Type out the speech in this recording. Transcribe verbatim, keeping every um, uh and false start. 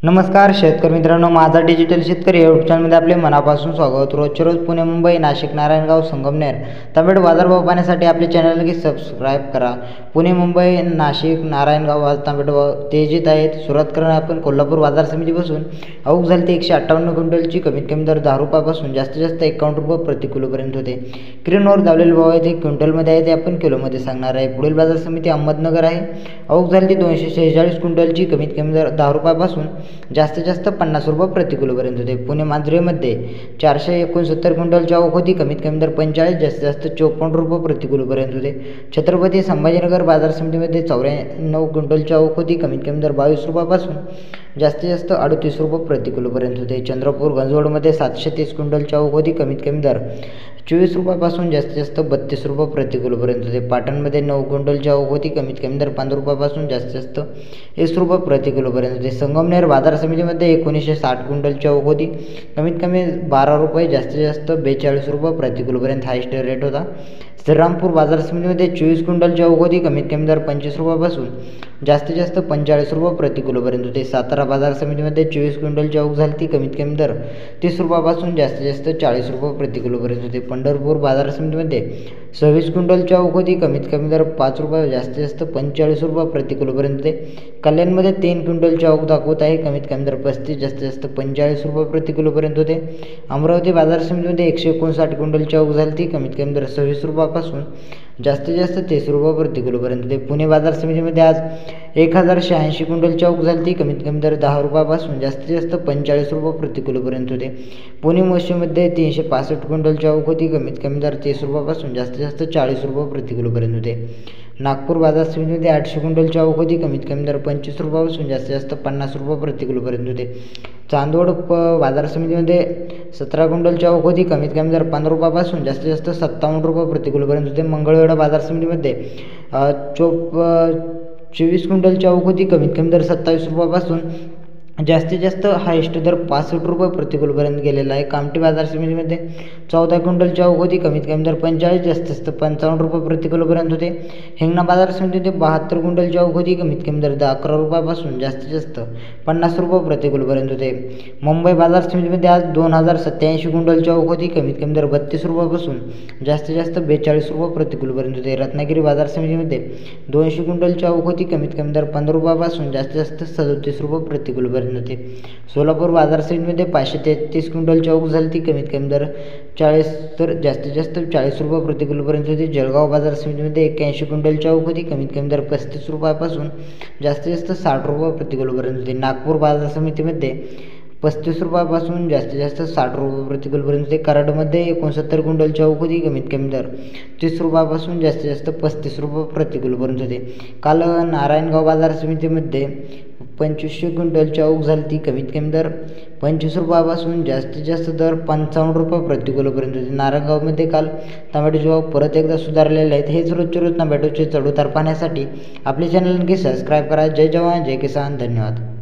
नमस्कार शेतकरी मित्रांनो, माझा डिजिटल शेतकरी यूट्यूब चॅनलमध्ये आपले मनापासून स्वागत। रोजचे रोज पुणे, मुंबई, नाशिक, नारायणगाव, संगमनेर टोमॅटो बाजारभाव पाहण्यासाठी आपले चॅनल नक्की सबस्क्राईब करा। पुणे, मुंबई, नाशिक, नारायणगाव आज टोमॅटो तेजीत आहेत। सुरुवात करणार आपण कोल्हापूर बाजार समितीपासून। आवक झाली ती एकशे अठ्ठावन्न क्विंटलची, कमीत कमी दर दहा रुपयापासून जास्तीत जास्त एकावन्न रुपये प्रति किलोपर्यंत होते। स्क्रीनवर दावलेले भाव आहेत ते क्विंटलमध्ये आहे, ते आपण किलोमध्ये सांगणार आहे। पुढील बाजार समिती अहमदनगर आहे। आवक झाली ती दोनशे शेहेचाळीस क्विंटलची, कमीत कमी दर दहा रुपयापासून जास्तीत जास्त पन्नास रुपये प्रति किलोपर्यंत होते। पुणे मांजरेमध्ये चारशे एकोणसत्तर क्विंटलची आवक होती, कमीत कमी दर पंचेचाळीस, जास्तीत जास्त चोपन्न रुपये प्रति किलोपर्यंत होते। छत्रपती संभाजीनगर बाजार समितीमध्ये चौऱ्याण्णव क्विंटलची आवक होती, कमीत कमी दर बावीस रुपयापासून जास्तीत जास्त अडतीस रुपये प्रति किलोपर्यंत होते। चंद्रपूर गंजवडमध्ये सातशे तीस क्विंटलची आवक होती, कमीत कमी दर चोवीस रुपयापासून जास्तीत जास्त बत्तीस रुपये प्रति किलोपर्यंत होते। पाटणमध्ये नऊ क्विंटलची आवक होती, कमीत कमी दर पंधरा रुपयापासून जास्तीत जास्त वीस रुपये प्रति किलोपर्यंत होते। संगमनेर बाजार समितीमध्ये एकोणीसशे साठ क्विंटलची आवक होती, कमीत कमी बारा रुपये, जास्तीत जास्त बेचाळीस रुपये प्रति किलोपर्यंत हायस्ट रेट होता। श्रीरामपूर बाजार समितीमध्ये चोवीस क्विंटलची आवक होती, कमीत कमी दर पंचवीस रुपयापासून जास्तीत जास्त पंचेचाळीस रुपये प्रति किलोपर्यंत होते। सातारा बाजार समितीमध्ये चोवीस क्विंटलची आवक झाली ती, कमीत कमी दर तीस रुपयापासून जास्तीत जास्त चाळीस रुपये प्रति किलोपर्यंत होते। पंढरपूर बाजार समितीमध्ये सव्वीस क्विंटलची आवक होती, कमीत कमी दर पाच रुपये, जास्तीत जास्त पंचेचाळीस रुपये प्रति किलोपर्यंत होते। कल्याणमध्ये तीन क्विंटलची आवक दाखवत आहे, कमीत कमी दर पस्तीस, जास्तीत जास्त पंचेचाळीस रुपये प्रति किलोपर्यंत होते। अमरावती बाजार समितीमध्ये एकशे एकोणसाठ क्विंटलची आवक झाली ती, कमीत कमी दर सव्वीस रुपयापासून जास्तीत जास्त तीस रुपये प्रति किलोपर्यंत होते। पुणे बाजार समितीमध्ये आज एक हजार शहाऐंशी क्विंटलची आवक झाली ती, कमीत कमी दर दहा रुपयापासून जास्तीत जास्त पंचेचाळीस रुपये प्रति किलोपर्यंत होते। पुणे मोशीमध्ये तीनशे पासष्ट क्विंटलची आवक होती, कमीत कमी दर तीस रुपयापासून जास्तीत जास्त चाळीस रुपये प्रति किलोपर्यंत होते। नागपूर बाजार समितीमध्ये आठशे क्विंटलची आवक होती, कमीत कमी दर पंचवीस रुपयापासून जास्तीत जास्त पन्नास रुपये प्रति किलोपर्यंत होते। चांदवड बाजार समितीमध्ये सतरा क्विंटलची आवक होती, कमीत कमी दर पंधरा रुपयापासून जास्तीत जास्त सत्तावन्न रुपये प्रति किलोपर्यंत होते। मंगळवेढा बाजार समितीमध्ये चोप चोवीस क्विंटलची आवक होती, कमीत कमी दर सत्तावीस रुपयापासून जास्तीत जास्त हायेस्ट दर पासष्ट रुपये प्रति किलोपर्यंत गेलेला आहे। कामठी बाजार समितीमध्ये चौदा क्विंटलची आवक होती, कमीत कमी दर पंचेचाळीस, जास्तीत जास्त पंचावन्न रुपये प्रति किलोपर्यंत होते। हिंगणा बाजार समितीमध्ये बहात्तर क्विंटलची आवक होती, कमीत कमी दर दहा अकरा रुपयापासून जास्तीत जास्त पन्नास रुपये प्रति किलोपर्यंत होते। मुंबई बाजार समितीमध्ये आज दोन हजार सत्याऐंशी क्विंटलची आवक होती, कमीत कमी दर बत्तीस रुपयापासून जास्तीत जास्त बेचाळीस रुपये प्रति किलोपर्यंत होते। रत्नागिरी बाजार समितीमध्ये दोनशे क्विंटलची आवक होती, कमीत कमी दर पंधरा रुपयापासून जास्तीत जास्त सदतीस रुपये प्रति किलोपर्यंत होते। सोलापूर बाजार समितीमध्ये पाचशे तेहतीस क्विंटलची आवक झाली ती, कमीत कमी दर चाळीस तर जास्तीत जास्त चाळीस रुपये प्रति किलोपर्यंत होती। जळगाव बाजार समितीमध्ये एक्क्याऐंशी क्विंटलची आवक होती, कमीत कमी दर पस्तीस रुपयापासून जास्तीत जास्त साठ रुपये प्रति किलोपर्यंत होती। नागपूर बाजार समितीमध्ये पस्तीस रुपयापासून जास्तीत जास्त साठ रुपये प्रति किलोपर्यंत होते। कराडमध्ये एकोणसत्तर क्विंटलची आवक होती, कमीत कमी दर तीस रुपयापासून जास्तीत जास्त पस्तीस रुपये प्रति किलोपर्यंत होते। काल नारायणगाव बाजार समितीमध्ये पंचवीसशे क्विंटलची आवक झाली ती, कमीत कमी दर पंचवीस रुपयापासून जास्तीत जास्त दर पंचावन्न रुपये प्रति किलोपर्यंत होते। नारायणगावमध्ये काल टोमॅटोचे भाव परत एकदा सुधारलेले आहेत। हेच रोजचे रोज टोमॅटोचे चढ उतार पाहण्यासाठी आपले चॅनल नक्की सबस्क्राईब करा। जय जवान जय किसान, धन्यवाद।